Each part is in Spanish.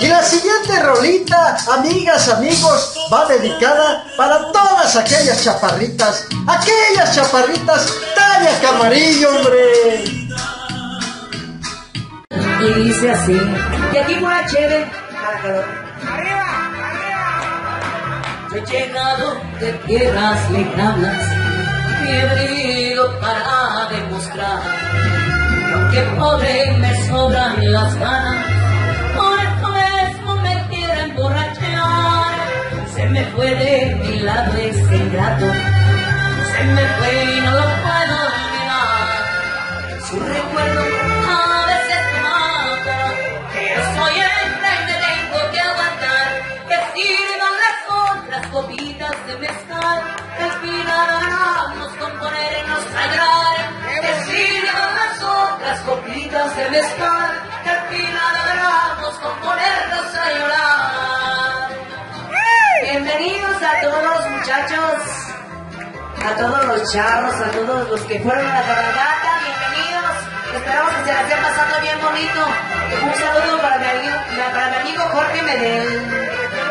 Y la siguiente rolita, amigas, amigos, va dedicada para todas aquellas chaparritas talla camarillo, hombre. Y dice así, y aquí pura chévere para calor. Yo he llegado de tierras lejanas, he venido para demostrar que aunque pobre me sobran las ganas, por eso mismo me quiero emborrachar. Se me fue de mi lado ese ingrato, se me fue y no lo puedo olvidar. Su recuerdo a veces me mata, pero soy hombre y me tengo que aguantar. Que sirvan las otras copitas de mezcal, que al final hagamos componernos a llorar. Que sirvan las otras copitas de mezcal, que al final hagamos componernos a llorar. Bienvenidos a todos los muchachos, a todos los chavos, a todos los que fueron a la cabalgata, bienvenidos. Esperamos que se la estén pasando bien bonito. Un saludo para mi amigo Jorge Medel.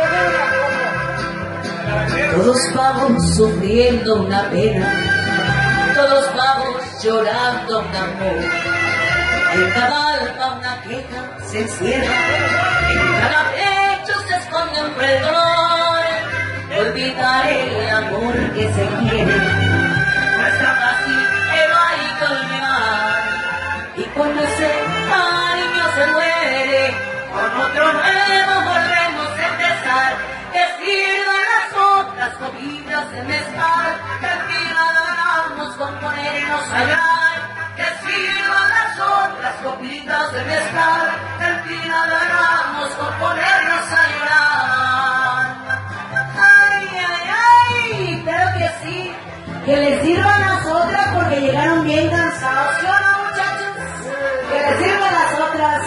Todos vamos sufriendo una pena, todos vamos llorando un amor. En cada alma una queja se encierra, en cada pecho se esconde un cruel dolor. Olvidar el amor que se quiere no es tan fácil, pero hay que olvidar. Y cuando ese cariño se muere, con otro nuevo volvemos a empezar. Que sirvan las otras copitas de mezcal, que al final hagamos componernos a llorar. Que sirvan las otras copitas de mezcal, que al final hagamos componernos a llorar. Espero que sí, que les sirvan las otras porque llegaron bien cansados, ¿sí o no, muchachos? Que les sirvan las otras.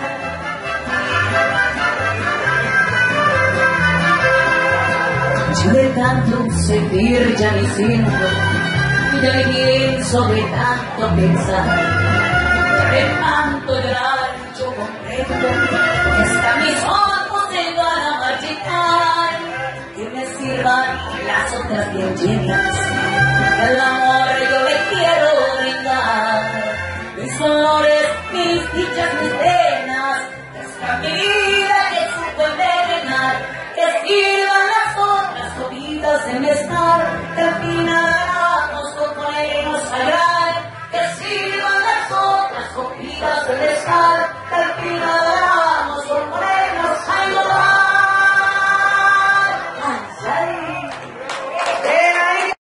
Yo de tanto sentir ya ni siento, ya ni pienso de tanto pensar, ya de tanto llorar yo comprendo que hasta mis ojos se van a marchitar. Que me sirvan las otras bien llenas, el amor yo le quiero brindar. Mis dolores, mis dichas, mis penas, esta vida que supo envenenar. Que sirvan las otras copitas de mezcal, que al final hagamos componernos a llorar. Que sirvan las otras copitas de mezcal,